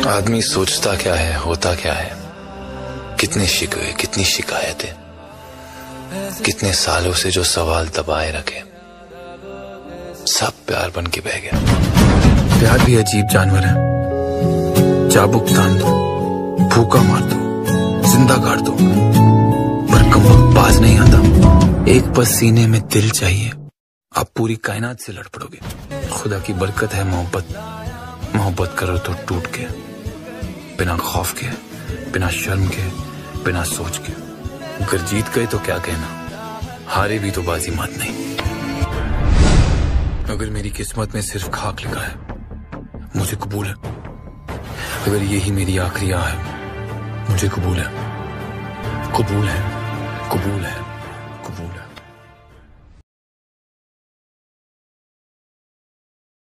आदमी सोचता क्या है, होता क्या है, कितने शिकवे, कितनी शिकायतें, कितने सालों से जो सवाल दबाए रखे, सब प्यार बन के बह गया। प्यार भी अजीब जानवर है। चाबुक तान दो, फूका मार दो, जिंदा गाड़ दो, पर कमबख्त बाज नहीं आता। एक बस सीने में दिल चाहिए, आप पूरी कायनात से लड़ पड़ोगे। खुदा की बरकत है मोहब्बत करो तो टूट के, बिना खौफ के, बिना शर्म के, बिना सोच के। अगर जीत गए तो क्या कहना, हारे भी तो बाजी मात नहीं। अगर मेरी किस्मत में सिर्फ खाक लिखा है, मुझे कबूल है। अगर यही मेरी आखिरी आह है, मुझे कबूल है, कबूल है, कबूल है।